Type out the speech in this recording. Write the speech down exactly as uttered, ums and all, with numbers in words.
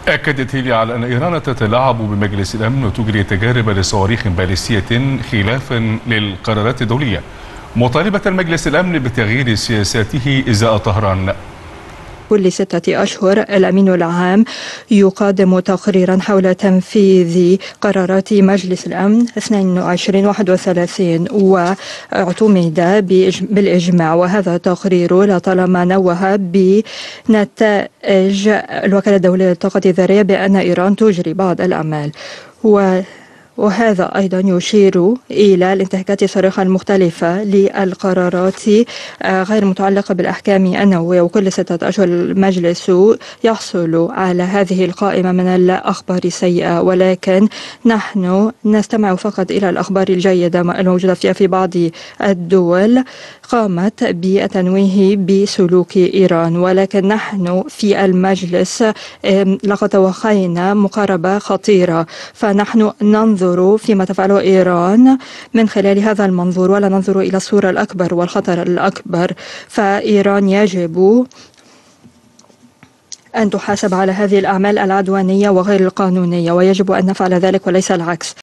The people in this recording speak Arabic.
أكدت هيلي على أن إيران تتلاعب بمجلس الأمن وتجري تجارب لصواريخ باليستية خلافا للقرارات الدولية، مطالبة مجلس الأمن بتغيير سياساته إزاء طهران. كل ستة أشهر الأمين العام يقدم تقريرا حول تنفيذ قرارات مجلس الأمن اثنين وعشرين واحد وثلاثين، واعتمد بالإجماع، وهذا التقرير لطالما نوه بنتائج الوكالة الدولية للطاقة الذرية بأن إيران تجري بعض الأعمال، و وهذا أيضا يشير إلى الانتهاكات الصارخة المختلفة للقرارات غير متعلقة بالأحكام النووية. وكل ستة أشهر المجلس يحصل على هذه القائمة من الأخبار السيئة، ولكن نحن نستمع فقط إلى الأخبار الجيدة الموجودة فيها. في بعض الدول قامت بالتنويه بسلوك إيران، ولكن نحن في المجلس لقد توخينا مقاربة خطيرة، فنحن ننظر فيما تفعله إيران من خلال هذا المنظور ولا ننظر إلى الصورة الأكبر والخطر الأكبر. فإيران يجب أن تحاسب على هذه الأعمال العدوانية وغير القانونية، ويجب أن نفعل ذلك وليس العكس.